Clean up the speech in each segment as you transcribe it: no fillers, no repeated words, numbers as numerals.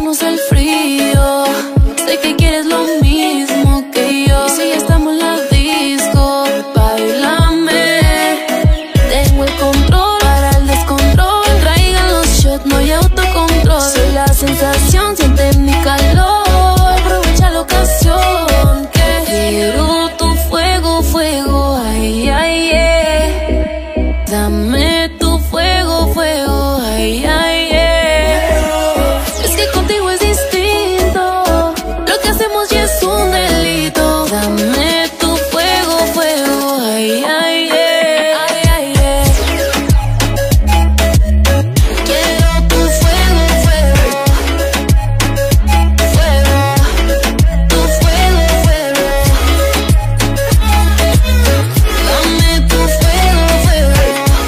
quitarnos el frío. Sé que quieres lo mismo que yo. Y si ya estamos en la disco, bailame. Tengo el control para el descontrol. Que traigan los shots, no hay autocontrol. Soy la sensación, siente mi calor. Aprovecha la ocasión, que quiero tu fuego, fuego, ay, ay, dame tu fuego, fuego, ay, ay, es que contigo es distinto. Lo que hacemos ya es un delito. Dame tu fuego, fuego, ay, ay, ay, ay, quiero tu fuego, fuego, fuego, tu fuego, fuego. Dame tu fuego, fuego,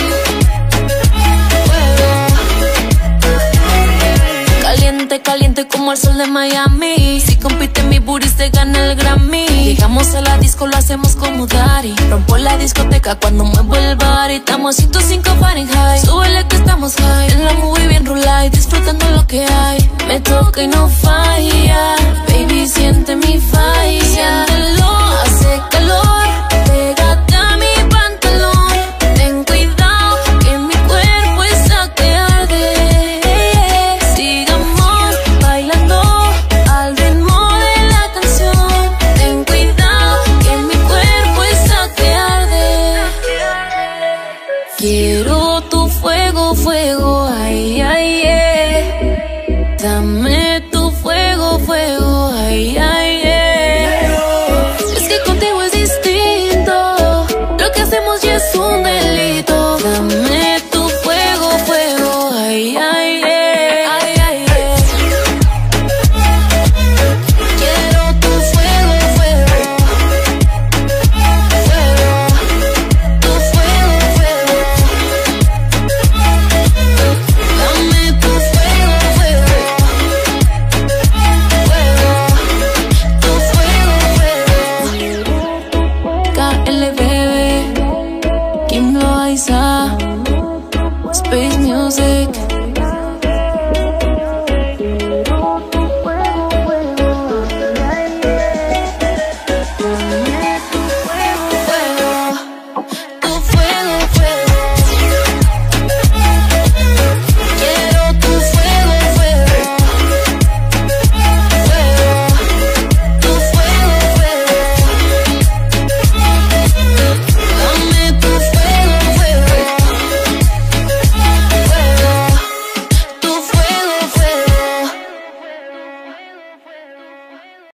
fuego. Caliente, caliente como el sol de Miami. Si compite mi booty se gana el Grammy. Llegamos a la disco, lo hacemos como Daddy. Rompo la discoteca cuando muevo el body. Estamos a 105 Fahrenheit. Súbele que estamos high. En la movie bien rulay, disfrutando lo que hay. Me toca y no falla. Baby, siente mi falla.